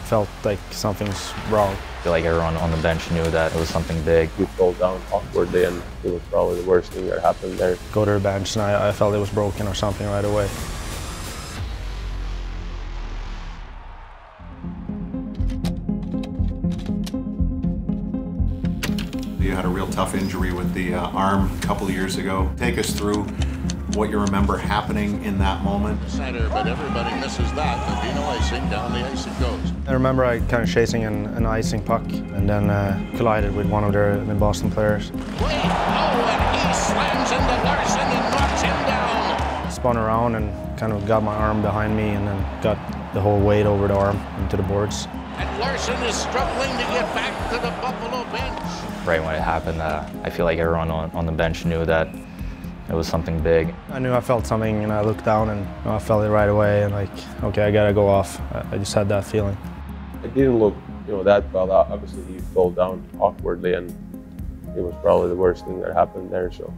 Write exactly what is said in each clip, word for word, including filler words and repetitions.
felt like something's wrong. I feel like everyone on the bench knew that it was something big. We fell down awkwardly, and it was probably the worst thing that happened there. Go to the bench, and I, I felt it was broken or something right away. You had a real tough injury with the uh, arm a couple of years ago. Take us through what you remember happening in that moment. Center, but everybody misses that. There'll be no icing. Down the ice it goes. I remember I kind of chasing an, an icing puck and then uh, collided with one of their the Boston players. Wait, oh, and he slams into Larsson and knocks him down. Spun around and kind of got my arm behind me and then got the whole weight over the arm into the boards. And Larsson is struggling to get back to the Buffalo bench. Right when it happened, uh, I feel like everyone on, on the bench knew that it was something big. I knew I felt something and I looked down and you know, I felt it right away and like, okay, I gotta go off. I, I just had that feeling. It didn't look, you know, that bad. Obviously, he fell down awkwardly, and it was probably the worst thing that happened there. So.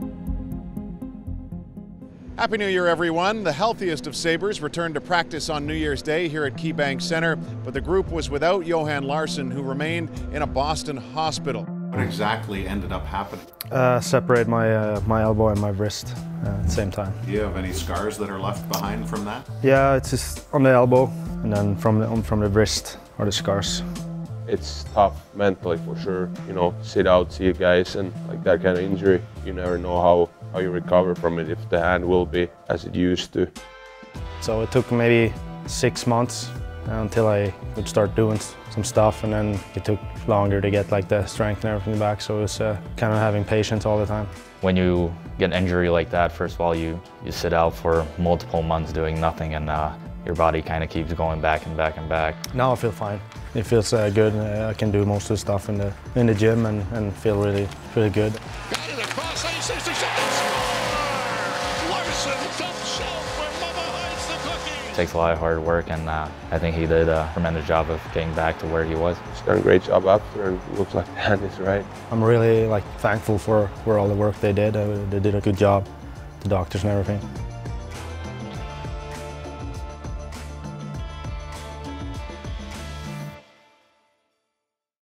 Happy New Year, everyone. The healthiest of Sabres returned to practice on New Year's Day here at KeyBank Center, but the group was without Johan Larsson, who remained in a Boston hospital. What exactly ended up happening? Uh, separate my uh, my elbow and my wrist uh, at the same time. Do you have any scars that are left behind from that? Yeah, it's just on the elbow and then from the, from the wrist are the scars. It's tough mentally for sure, you know, sit out, see you guys, and like that kind of injury, you never know how, how you recover from it, if the hand will be as it used to. So it took maybe six months until I could start doing some stuff, and then it took longer to get like the strength and everything back, so it was uh, kind of having patience all the time. When you get an injury like that, first of all, you, you sit out for multiple months doing nothing, and uh, your body kind of keeps going back and back and back. Now I feel fine. It feels uh, good. Uh, I can do most of the stuff in the in the gym and, and feel really, really good. Got it across ice, sixty seconds, score! Larsson top shelf where Mama hides the cookie. It takes a lot of hard work, and uh, I think he did a tremendous job of getting back to where he was. He's done a great job after, and it looks like the hand is right. I'm really like thankful for, for all the work they did. Uh, they did a good job, the doctors and everything.